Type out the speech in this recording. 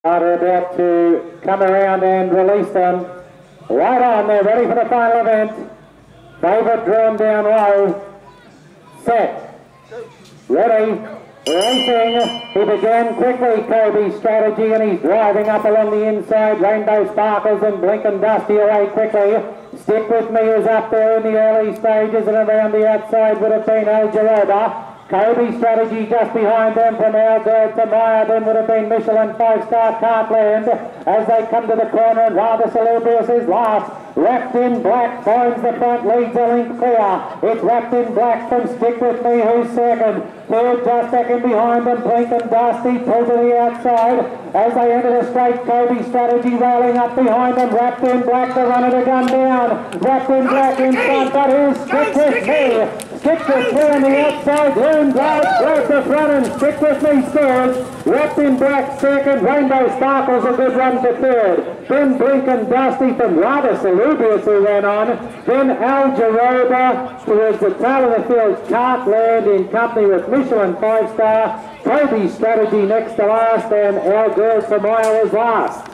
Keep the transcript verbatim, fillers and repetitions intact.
Are about to come around and release them. Right on, they're ready for the final event. Favourite drawn down low. Set. Ready. Racing. He began quickly, Kobe Strategy, and he's driving up along the inside. Rainbow Sparkles and Blinkin' Dusty away quickly. Stick With Me is up there in the early stages, and around the outside would have been El Jaroba. Kobe Strategy just behind them from our girl to Maya, then would have been Michelin Five Star Cartland as they come to the corner, and Rather Salubrious is last. Wrapped in Black finds the front, leads a link clear. It's Wrapped in Black from Stick With Me, who's second. Third just second behind them, Blinkin' Dusty pulled to the outside as they enter the straight. Kobe Strategy rolling up behind them, Wrapped in Black to run it a gun down. Wrapped in Black in front, but who's Stick With Me? Stick With Me on the outside, Loon Drive broke the front, and Stick With Me third. Wrapped in Black second, Rainbow Sparkles a good run to third. Then Blinkin' Dusty from Rather Salubrious who ran on. Then Al Jaroba towards the tail of the field, Cartland in company with Michelin Five Star. Kobe Strategy next to last, and our girl Samaya was last.